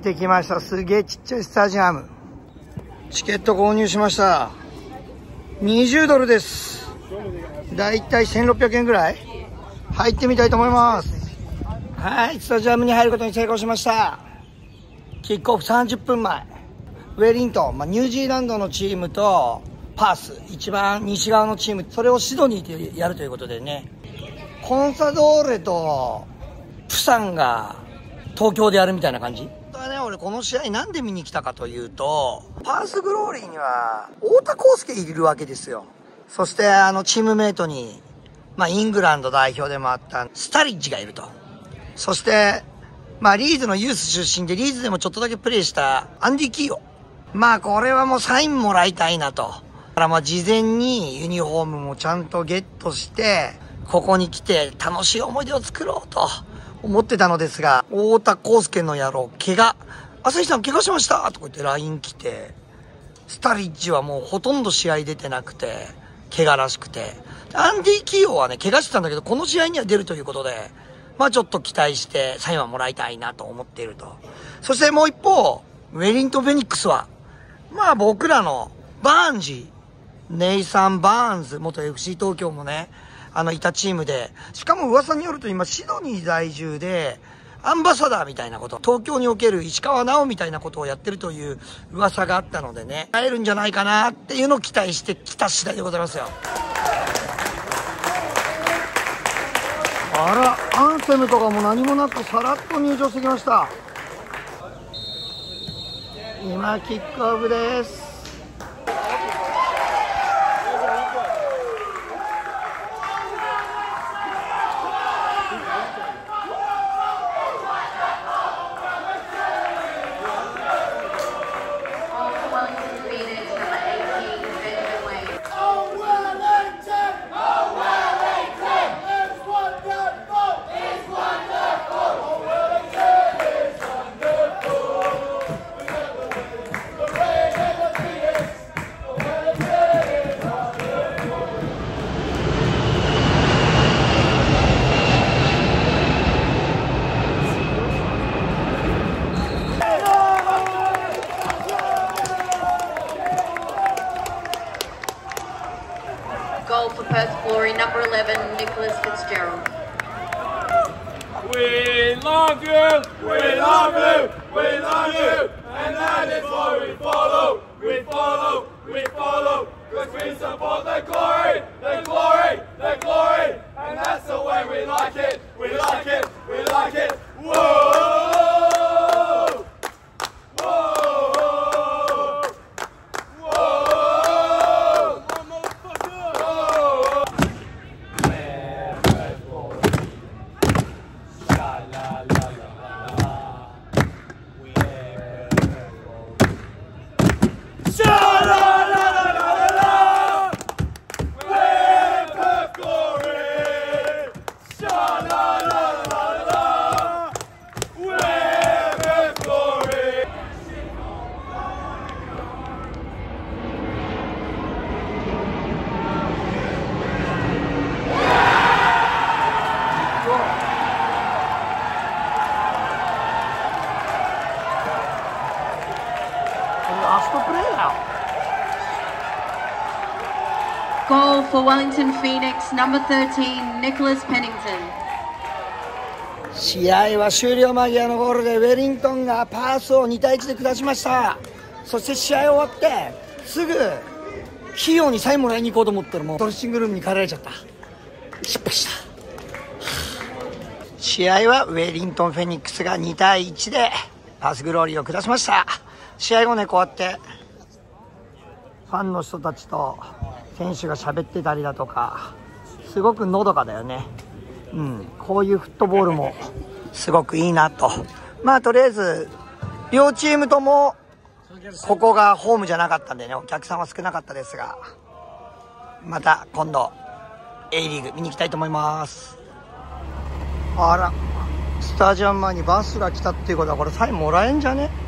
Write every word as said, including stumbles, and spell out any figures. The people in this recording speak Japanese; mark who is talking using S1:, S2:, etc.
S1: てきました。すげえちっちゃいスタジアム。チケット購入しました。にじゅうドルです。だいたいせんろっぴゃくえんぐらい。入ってみたいと思います。はい、スタジアムに入ることに成功しました。キックオフさんじゅっぷんまえ、ウェリントン、まあ、ニュージーランドのチームとパース、一番西側のチーム、それをシドニーでやるということでね、コンサドーレとプサンが東京でやるみたいな感じ。本当はね、俺この試合なんで見に来たかというと、パースグローリーには太田康介いるわけですよ。そしてあのチームメイトに、まあイングランド代表でもあったスタリッジがいると。そして、まあリーズのユース出身でリーズでもちょっとだけプレーしたアンディ・キーヨ。まあこれはもうサインもらいたいなと。だからまあ事前にユニフォームもちゃんとゲットして、ここに来て楽しい思い出を作ろうと思ってたのですが、太田康介の野郎、怪我。朝日さん怪我しましたとか言って ライン 来て、スタリッジはもうほとんど試合出てなくて、怪我らしくて。アンディ・キーヨはね、怪我してたんだけど、この試合には出るということで、まあちょっと期待してサインはもらいたいなと思っていると。そしてもう一方、ウェリントン・フェニックスは、まあ僕らのバーンジー、ネイサン・バーンズ、元 エフシー 東京もね、あのいたチームで、しかも噂によると今シドニー在住で、アンバサダーみたいなこと、東京における石川直みたいなことをやってるという噂があったのでね、会えるんじゃないかなっていうのを期待してきた次第でございますよ。あら、アンセムとかも何もなくさらっと入場してきました。今キックオフです。
S2: Goal for Perth Glory, number eleven, Nicholas Fitzgerald.
S3: We love you, we love you, we love you, and that is why we follow, we follow, we follow, because we support the glory, the glory, the glory, and that's the way we like it, we like it, we like it. Whoa!
S2: Goal for Wellington Phoenix, number thirteen, Nicholas Pennington.
S1: 試合は終了間際のゴールでウェリントンがパースをにたいいちで下しました。そして試合終わってすぐ費用にサインもらいに行こうと思ったらもうドレッシングルームに帰られちゃった。失敗した。試合はウェリントンフェニックスがにたいいちでパースグローリーを下しました。試合後ね、こうやってファンの人たちと選手が喋ってたりだとか、すごくのどかだよね。うん、こういうフットボールもすごくいいなと。まあとりあえず両チームともここがホームじゃなかったんでね、お客さんは少なかったですが、また今度 A リーグ見に行きたいと思います。あら、スタジアム前にバスが来たっていうことはこれサインもらえんじゃね？